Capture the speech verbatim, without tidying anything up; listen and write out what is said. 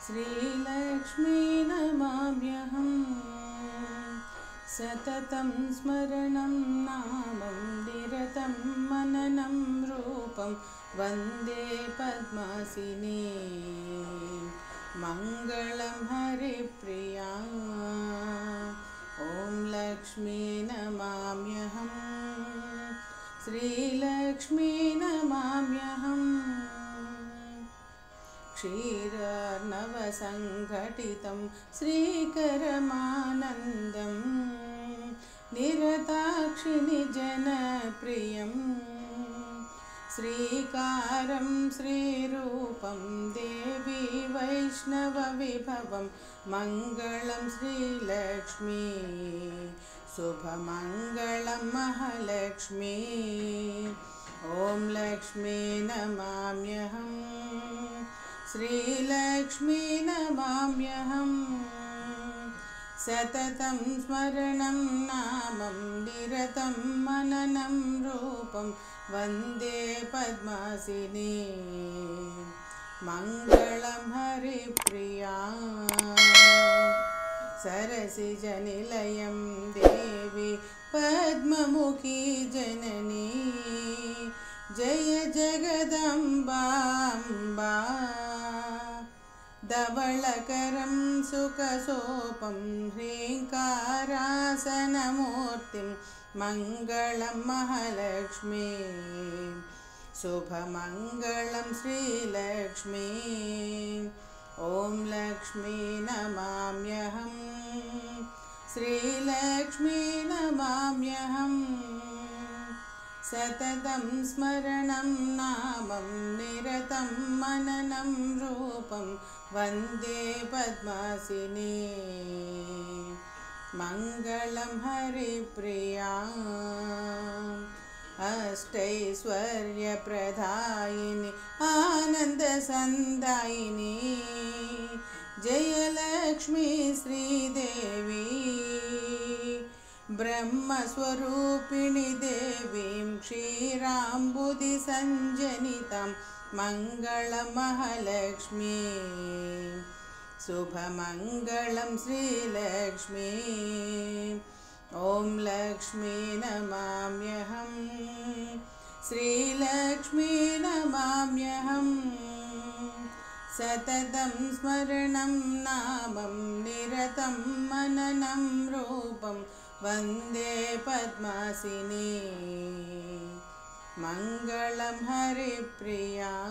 श्रीलक्ष्मी नमाम्यहं सततं स्मरणं नामं निरतं मननं रूपं वन्दे पद्मासिनी मङ्गलं हरिप्रिया। ॐ लक्ष्मी नमाम्यहं श्रीलक्ष्मी नमाम्यहं क्षीरार्णवसङ्घटितं श्रीकरमानन्दं निरताक्षिणि जनप्रियं श्रीकारं श्रीरूपं देवी वैष्णवविभवं मङ्गलं श्रीलक्ष्मी शुभमङ्गलं महालक्ष्मी। ॐ लक्ष्मी नमाम्यहं श्रीलक्ष्मी नमाम्यहं सततं स्मरणं नामं निरतं मननं रूपं वन्दे पद्मासिनी मङ्गलं हरिप्रिया। सरसिजनिलयं देवी पद्ममुखी जननी जय जगदम्बाम्बा धवलकरं सुखसोपं ह्रीङ्कारासनमूर्तिं मङ्गलं महालक्ष्मी शुभमङ्गलं श्रीलक्ष्मी। ॐ लक्ष्मी नमाम्यहं श्रीलक्ष्मी नमाम्यहं सततं स्मरणं नामं निरतं मननं रूपं वन्दे पद्मासिनी मङ्गलं हरिप्रिया। अष्टैश्वर्यप्रदायिनी आनन्दसन्दायिनी जयलक्ष्मी श्रीदेवी ब्रह्मस्वरूपिणी देवीं क्षीराम्बुधिसञ्जनितां मङ्गलं महालक्ष्मी शुभमङ्गलं श्रीलक्ष्मी। ॐ लक्ष्मी नमाम्यहं श्रीलक्ष्मी नमाम्यहं सततं स्मरणं नामं निरतं मननं रूपं वन्दे पद्मासिनी मङ्गलं हरिप्रिया।